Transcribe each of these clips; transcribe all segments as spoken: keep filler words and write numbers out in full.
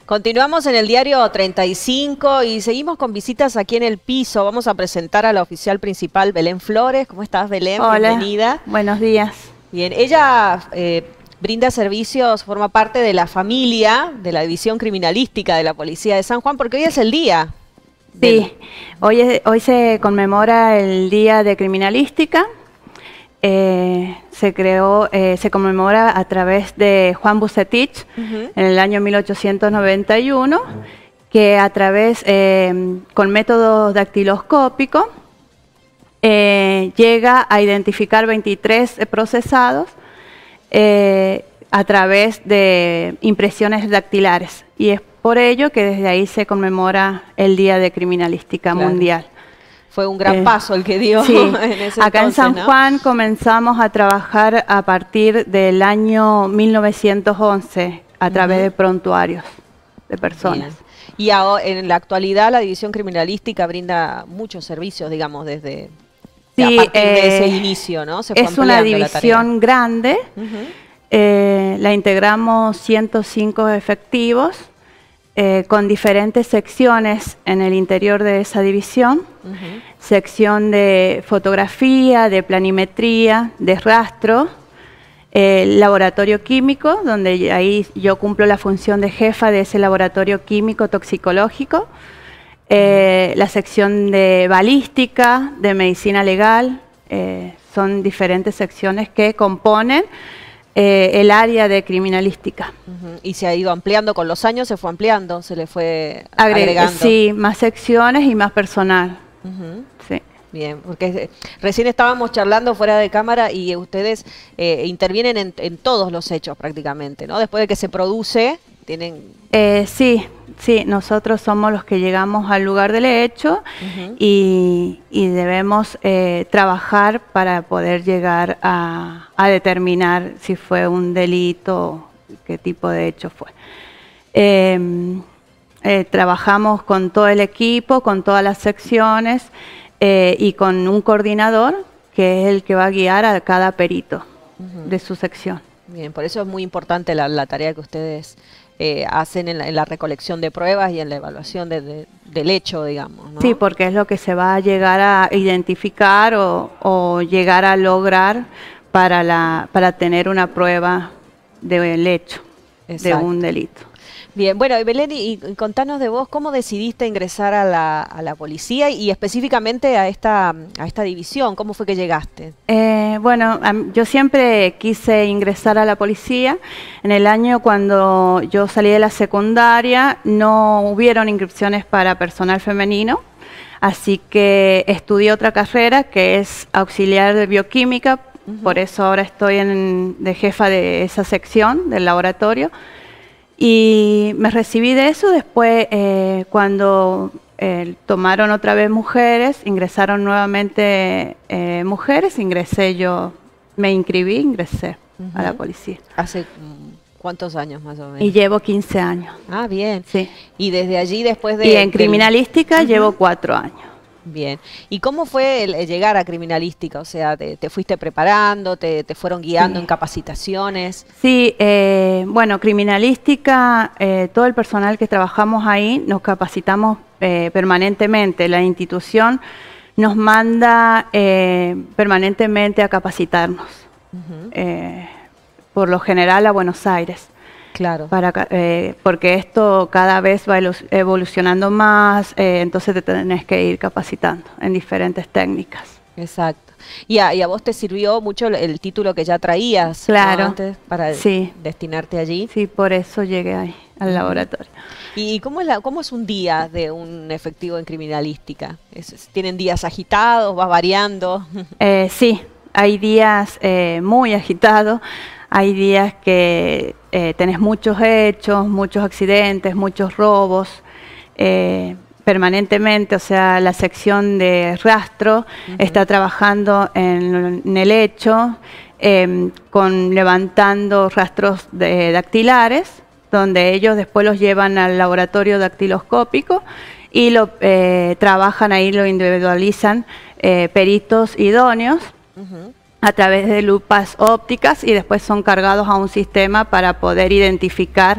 Continuamos en el diario treinta y cinco y seguimos con visitas aquí en el piso. Vamos a presentar a la oficial principal, Belén Flores. ¿Cómo estás, Belén? Hola, bienvenida. Buenos días. Bien, ella eh, brinda servicios, forma parte de la familia de la División Criminalística de la Policía de San Juan, porque hoy es el día. Del... Sí, hoy, es, hoy se conmemora el Día de Criminalística. Eh, se creó, eh, se conmemora a través de Juan Bucetich uh-huh. en el año mil ochocientos noventa y uno, que a través, eh, con métodos dactiloscópicos, eh, llega a identificar veintitrés procesados eh, a través de impresiones dactilares. Y es por ello que desde ahí se conmemora el Día de Criminalística claro. Mundial. Fue un gran eh, paso el que dio sí. en ese Acá entonces, en San ¿no? Juan comenzamos a trabajar a partir del año mil novecientos once a través uh-huh. de prontuarios de personas. Bien. Y ahora, en la actualidad la División Criminalística brinda muchos servicios, digamos, desde sí, a partir eh, de ese inicio, ¿no? Se fue es una división grande, uh-huh. eh, la integramos ciento cinco efectivos, Eh, con diferentes secciones en el interior de esa división, uh-huh. sección de fotografía, de planimetría, de rastro, eh, laboratorio químico, donde ahí yo cumplo la función de jefa de ese laboratorio químico toxicológico, eh, la sección de balística, de medicina legal, eh, son diferentes secciones que componen Eh, el área de criminalística. Uh-huh. Y se ha ido ampliando con los años, se fue ampliando, se le fue Agre agregando. Sí, más secciones y más personal. Uh-huh. Sí. Bien, porque recién estábamos charlando fuera de cámara y ustedes eh, intervienen en, en todos los hechos prácticamente, ¿no? Después de que se produce, tienen... Eh, sí, sí, nosotros somos los que llegamos al lugar del hecho uh-huh. y, y debemos eh, trabajar para poder llegar a, a determinar si fue un delito, qué tipo de hecho fue. Eh, eh, trabajamos con todo el equipo, con todas las secciones eh, y con un coordinador que es el que va a guiar a cada perito uh-huh. de su sección. Bien, por eso es muy importante la, la tarea que ustedes eh, hacen en la, en la recolección de pruebas y en la evaluación de, de, del hecho, digamos, ¿no? Sí, porque es lo que se va a llegar a identificar o, o llegar a lograr para, la, para tener una prueba del hecho, exacto. de un delito. Bien, bueno, Belén, y, y contanos de vos, ¿cómo decidiste ingresar a la, a la policía y específicamente a esta, a esta división? ¿Cómo fue que llegaste? Eh, bueno, yo siempre quise ingresar a la policía. En el año cuando yo salí de la secundaria no hubieron inscripciones para personal femenino, así que estudié otra carrera que es auxiliar de bioquímica, uh-huh. por eso ahora estoy en, de jefa de esa sección del laboratorio. Y me recibí de eso, después eh, cuando eh, tomaron otra vez mujeres, ingresaron nuevamente eh, mujeres, ingresé yo, me inscribí, ingresé uh-huh. a la policía. ¿Hace cuántos años más o menos? Y llevo quince años. Ah, bien. Sí. Y desde allí después de... Y en criminalística del... llevo uh-huh. cuatro años. Bien. ¿Y cómo fue el, el llegar a criminalística? O sea, ¿te, te fuiste preparando, te, te fueron guiando sí. en capacitaciones? Sí, eh, bueno, criminalística, eh, todo el personal que trabajamos ahí nos capacitamos eh, permanentemente. La institución nos manda eh, permanentemente a capacitarnos, uh-huh. eh, por lo general a Buenos Aires. Claro. Para, eh, porque esto cada vez va evolucionando más, eh, entonces te tenés que ir capacitando en diferentes técnicas. Exacto. Y a, y a vos te sirvió mucho el, el título que ya traías, claro, ¿no? Antes para sí. destinarte allí. Sí, por eso llegué ahí, al laboratorio. ¿Y cómo es, la, cómo es un día de un efectivo en criminalística? ¿Es, ¿Tienen días agitados? ¿Va variando? Eh, sí, hay días eh, muy agitados. Hay días que eh, tenés muchos hechos, muchos accidentes, muchos robos, eh, permanentemente, o sea, la sección de rastro uh-huh. está trabajando en, en el hecho, eh, con levantando rastros de, dactilares, donde ellos después los llevan al laboratorio dactiloscópico y lo eh, trabajan ahí, lo individualizan eh, peritos idóneos. Uh-huh. a través de lupas ópticas y después son cargados a un sistema para poder identificar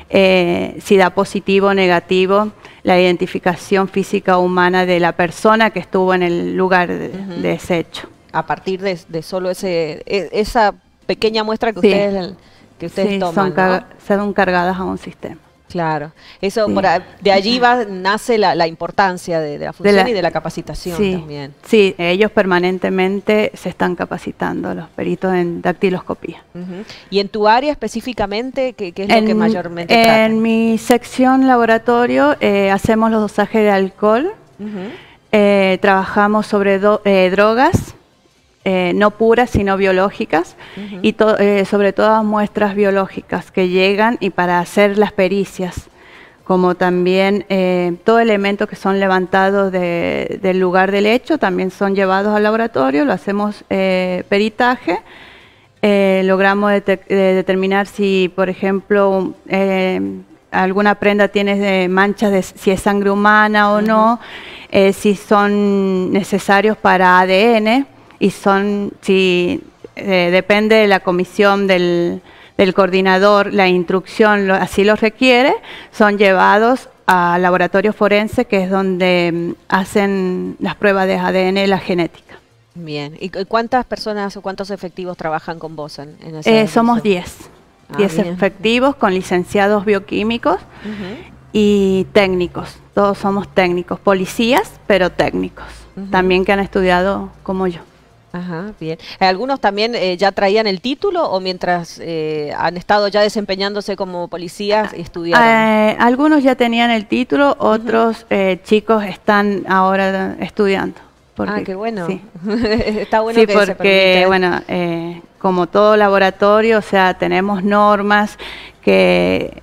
eh, si da positivo o negativo la identificación física humana de la persona que estuvo en el lugar de, uh-huh. de ese hecho. A partir de, de solo ese esa pequeña muestra que sí. ustedes, que ustedes sí, toman, son, ¿no? son cargadas a un sistema. Claro, eso sí. por a, de allí va, nace la, la importancia de, de la función de la, y de la capacitación sí, también. Sí, ellos permanentemente se están capacitando, los peritos en dactiloscopía. Uh-huh. ¿Y en tu área específicamente, qué, qué es en, lo que mayormente En tratan? mi sección laboratorio eh, hacemos los dosajes de alcohol, uh-huh. eh, trabajamos sobre do, eh, drogas, Eh, no puras, sino biológicas, uh-huh. y to eh, sobre todo muestras biológicas que llegan y para hacer las pericias, como también eh, todo elemento que son levantados de, del lugar del hecho, también son llevados al laboratorio, lo hacemos eh, peritaje, eh, logramos de de determinar si, por ejemplo, eh, alguna prenda tiene de manchas de si es sangre humana o uh-huh. no, eh, si son necesarios para A D N, y son, si eh, depende de la comisión del, del coordinador, la instrucción lo, así lo requiere, son llevados al laboratorio forense, que es donde um, hacen las pruebas de A D N y la genética. Bien, ¿y cuántas personas o cuántos efectivos trabajan con vos en, en esa eh, Somos diez, ah, diez efectivos con licenciados bioquímicos uh-huh. y técnicos, todos somos técnicos, policías, pero técnicos, uh-huh. también que han estudiado como yo. Ajá, bien. ¿Algunos también eh, ya traían el título o mientras eh, han estado ya desempeñándose como policías estudiaron? Eh, algunos ya tenían el título, otros uh-huh. eh, chicos están ahora estudiando. Porque, ah, qué bueno. Sí. Está bueno sí, que porque, se permite. bueno, eh, como todo laboratorio, o sea, tenemos normas que...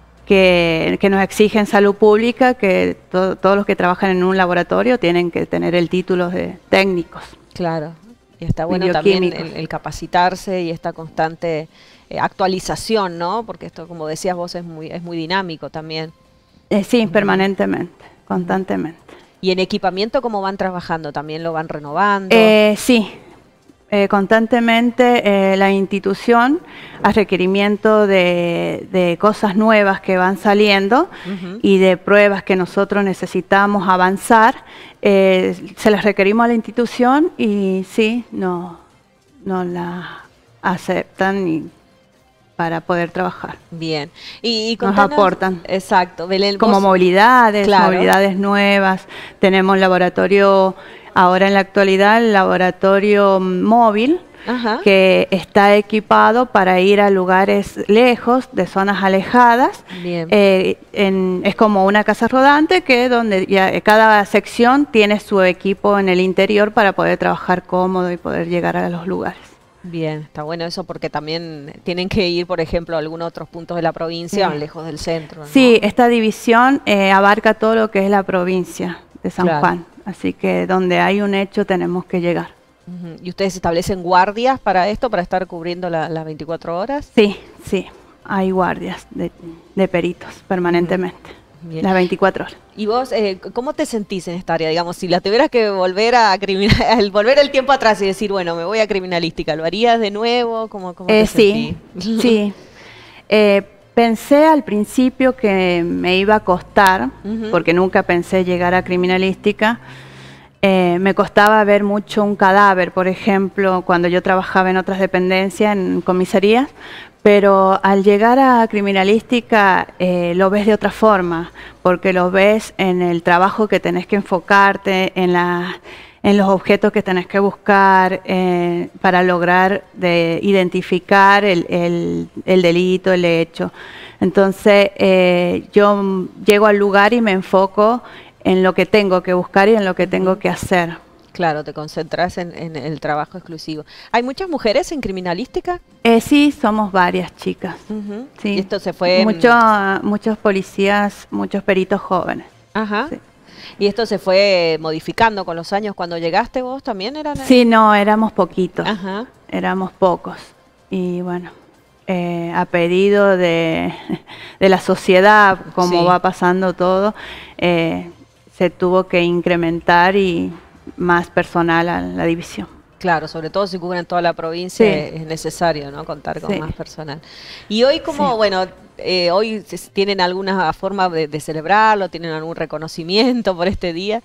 Que, que nos exigen salud pública, que to, todos los que trabajan en un laboratorio tienen que tener el título de técnicos. Claro. Y está bueno también el, el capacitarse y esta constante eh, actualización, ¿no? Porque esto, como decías vos, es muy, es muy dinámico también. Eh, sí, uh-huh. permanentemente, constantemente. ¿Y en equipamiento cómo van trabajando? ¿También lo van renovando? Eh, sí, eh, constantemente eh, la institución, a requerimiento de, de cosas nuevas que van saliendo uh-huh. y de pruebas que nosotros necesitamos avanzar, eh, se las requerimos a la institución y sí, no, no la aceptan y para poder trabajar. Bien. Y, y nos aportan. Exacto. Belén, como vos, movilidades, claro. movilidades nuevas. Tenemos laboratorio, ahora en la actualidad, el laboratorio móvil, Ajá. que está equipado para ir a lugares lejos, de zonas alejadas. Bien. Eh, en, es como una casa rodante que donde ya cada sección tiene su equipo en el interior para poder trabajar cómodo y poder llegar a los lugares. Bien, está bueno eso porque también tienen que ir, por ejemplo, a algunos otros puntos de la provincia, sí. lejos del centro, ¿no? Sí, esta división eh, abarca todo lo que es la provincia de San claro. Juan, así que donde hay un hecho tenemos que llegar. Uh-huh. ¿Y ustedes establecen guardias para esto, para estar cubriendo la, las veinticuatro horas? Sí, sí, hay guardias de, de peritos permanentemente. Uh-huh. Bien. Las veinticuatro horas. ¿Y vos eh, cómo te sentís en esta área? Digamos, si la tuvieras que volver a criminal, volver el tiempo atrás y decir, bueno, me voy a criminalística, ¿lo harías de nuevo? ¿Cómo, cómo eh, te sí, sentís? Sí, eh, pensé al principio que me iba a costar, uh-huh. porque nunca pensé llegar a criminalística. Eh, me costaba ver mucho un cadáver, por ejemplo, cuando yo trabajaba en otras dependencias, en comisarías, pero al llegar a criminalística eh, lo ves de otra forma, porque lo ves en el trabajo que tenés que enfocarte, en, la, en los objetos que tenés que buscar eh, para lograr de identificar el, el, el delito, el hecho. Entonces eh, yo llego al lugar y me enfoco en lo que tengo que buscar y en lo que tengo que hacer. Claro, te concentras en, en el trabajo exclusivo. ¿Hay muchas mujeres en criminalística? Eh, sí, somos varias chicas. Uh-huh. Sí. ¿Y esto se fue? Mucho, muchos policías, muchos peritos jóvenes. Ajá. Sí. ¿Y esto se fue modificando con los años? ¿Cuando llegaste vos también eran? Sí, no, éramos poquitos. Ajá. Éramos pocos. Y bueno, eh, a pedido de, de la sociedad, como sí. va pasando todo, eh, se tuvo que incrementar y más personal a la división. Claro, sobre todo si cubren toda la provincia, Sí. es necesario, ¿no?, contar con Sí. más personal. Y hoy, como, Sí. bueno, eh, hoy se- tienen alguna forma de, de celebrarlo, tienen algún reconocimiento por este día.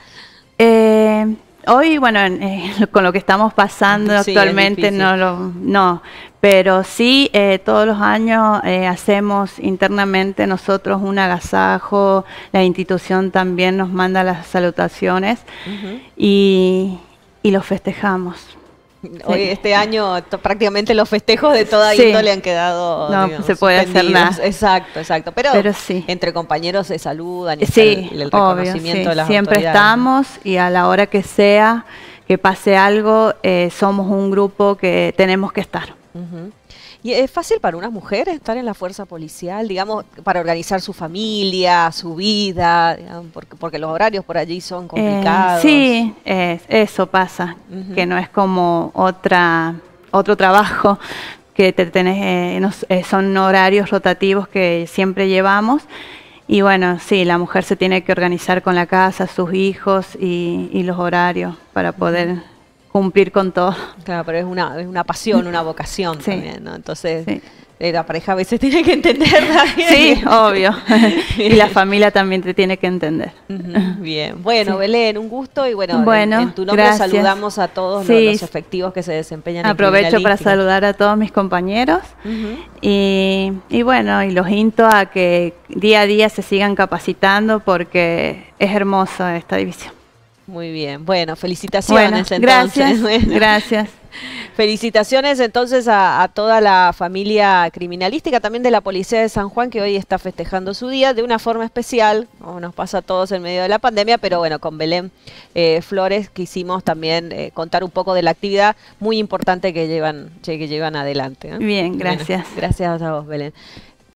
Eh, hoy, bueno, en- eh, con lo que estamos pasando Sí, es actualmente, difícil. no, lo, no, pero sí, eh, todos los años eh, hacemos internamente nosotros un agasajo, la institución también nos manda las salutaciones Ujú. y, y los festejamos. Hoy, Sí. este año, to- prácticamente los festejos de toda Sí. índole han quedado, No digamos, se puede hacer suspendidos. nada. Exacto, exacto. Pero, Pero sí. entre compañeros se saludan y está Sí, el, el obvio, reconocimiento sí. de las Siempre autoridades, ¿no? estamos y a la hora que sea, que pase algo, eh, somos un grupo que tenemos que estar. Ujú. ¿Y es fácil para una mujer estar en la fuerza policial, digamos, para organizar su familia, su vida, digamos, porque, porque los horarios por allí son Eh, complicados? sí, es- eso pasa, Ujú. que no es como otra otro trabajo que te tenés, eh, nos- eh, son horarios rotativos que siempre llevamos. Y bueno, sí, la mujer se tiene que organizar con la casa, sus hijos y, y los horarios para poder cumplir con todo. Claro, pero es una, es una pasión, una vocación Sí. también, ¿no? Entonces, Sí. eh, la pareja a veces tiene que entender también. Sí, obvio. Y la familia también te tiene que entender. Ujú, bien, bueno, Sí. Belén, un gusto y bueno, en- Bueno, en, tu nombre gracias. saludamos a todos Sí. los, los efectivos que se desempeñan en Aprovecho para criminalística. saludar a todos mis compañeros Ujú. y, y bueno, y los insto a que día a día se sigan capacitando porque es hermoso esta división. Muy bien, bueno, felicitaciones Bueno, entonces. gracias, Bueno. gracias. Felicitaciones entonces a, a toda la familia criminalística, también de la Policía de San Juan, que hoy está festejando su día de una forma especial, como nos pasa a todos en medio de la pandemia, pero bueno, con Belén eh, Flores quisimos también eh, contar un poco de la actividad muy importante que llevan, che, que llevan adelante, ¿no? Bien, Bueno, gracias. gracias a vos, Belén.